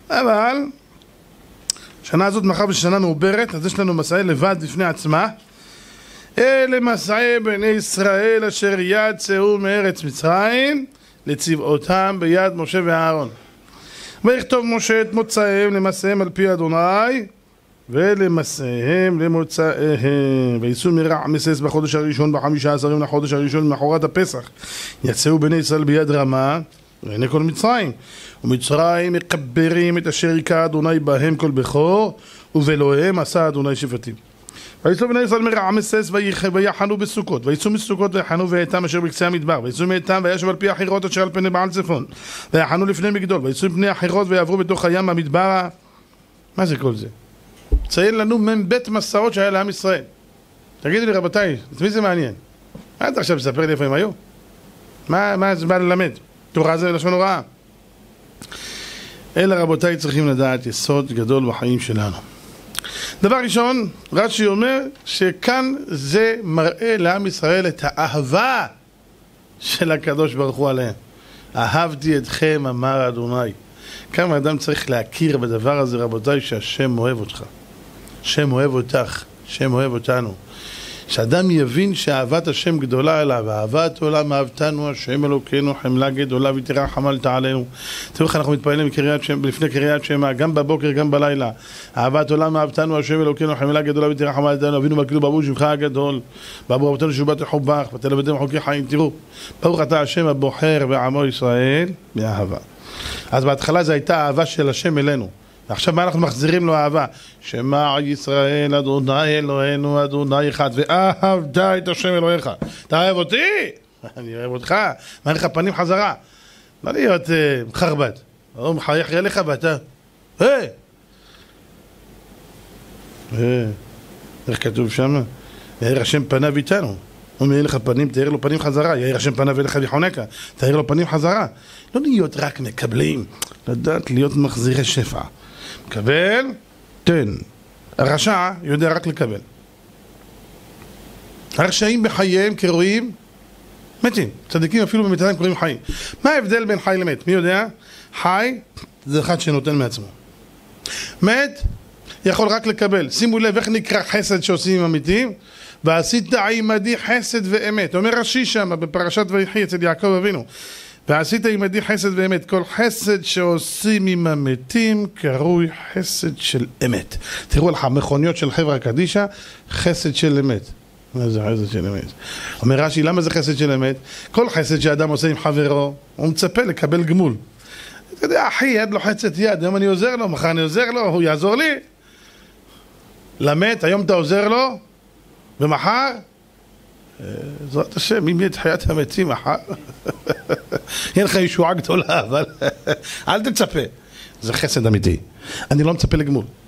אבל שנה הזאת מאחר ושנה מעוברת, אז יש לנו מסעי לבד בפני עצמה. אלה מסעי בני ישראל אשר יצאו מארץ מצרים לצבאותם ביד משה ואהרון. ויכתוב משה את מוצאיהם למסעיהם על פי אדוני ולמסעיהם למוצאיהם. ויצאו מרעמסס בחודש הראשון ב15 יום לחודש הראשון למחרת הפסח. יצאו בני ישראל ביד רמה לעיני כל מצרים, ומצרים מקברים את אשר היכה אדוני בהם כל בכור, ובאלוהיהם עשה אדוני שבטים. ויצאו בני ישראל מרעמסס ויחנו בסוכות, ויצאו מסוכות ויחנו ואיתם אשר בקצה המדבר, ויצאו מאיתם וישב על פי החירות אשר על פני בעל צפון, ויחנו לפני מגדול, ויצאו פני החירות ויעברו בתוך הים המדבר. מה זה כל זה? ציין לנו מבית מסעות שהיה לעם ישראל. תגידו לי רבותיי, את מי זה מעניין? מה אתה עכשיו מספר לי איפה הם היו? מה זה בא ללמד? תורה זה לשון הוראה. אלא רבותיי צריכים לדעת יסוד גדול בחיים שלנו. דבר ראשון, רש"י אומר שכאן זה מראה לעם ישראל את האהבה של הקדוש ברוך הוא עליהם. אהבתי אתכם אמר אדוני. כמה אדם צריך להכיר בדבר הזה רבותיי, שהשם אוהב אותך, השם אוהב אותך, השם אוהב אותנו. שאדם יבין שאהבת השם גדולה אליו, אהבת עולם אהבתנו השם אלוקינו, חמלה גדולה ותרחמת עלינו. תראו איך אנחנו מתפעלים לפני קריאת שמע, גם בבוקר גם בלילה. אהבת עולם אהבתנו השם אלוקינו, חמלה גדולה ותרחמת עלינו. אבינו בקלו ברוך שמך הגדול, בעבור רבותינו שבת לחובך ותלמדם חוקי חיים. תראו, ברוך אתה השם הבוחר בעמו ישראל באהבה. אז בהתחלה זו הייתה האהבה של השם אלינו. עכשיו מה אנחנו מחזירים לו אהבה? שמע ישראל אדוני אלוהינו אדוני אחד ואהבת את השם אלוהיך. אתה אוהב אותי? אני אוהב אותך. מה לך פנים חזרה? לא להיות חרבט. הוא מחייך אליך ואתה איך כתוב שם? יאיר השם פניו איתנו. הוא מאיר לך פנים, תאיר לו פנים חזרה. יאיר השם פניו אליך ויחונקה, תאיר לו פנים חזרה. לא להיות רק מקבלים, לדעת להיות מחזירי שפע. מקבל, תן. הרשע יודע רק לקבל. הרשעים בחייהם כרואים מתים. צדיקים אפילו במתתם קוראים חיים. מה ההבדל בין חי למת? מי יודע? חי זה אחד שנותן מעצמו. מת יכול רק לקבל. שימו לב איך נקרא חסד שעושים עם המתים. ועשית עמדי חסד ואמת. אומר רש"י שם בפרשת ויחי אצל יעקב אבינו. ועשית עמדי חסד ואמת. כל חסד שעושים עם המתים קרוי חסד של אמת. תראו לך, מכוניות של חברה קדישה, חסד של אמת. מה זה חסד של אמת? אומר רש"י, למה זה חסד של אמת? כל חסד שאדם עושה עם חברו, הוא מצפה לקבל גמול. אתה יודע, אחי, יד לוחצת יד, היום אני עוזר לו, מחר אני עוזר לו, הוא יעזור לי. למת, היום אתה עוזר לו, ומחר, זאת השם, אם יהיה את חיית המתים מחר, יהיה לך ישועה גדולה, אבל אל תצפה. זה חסד אמיתי. אני לא מצפה לגמול.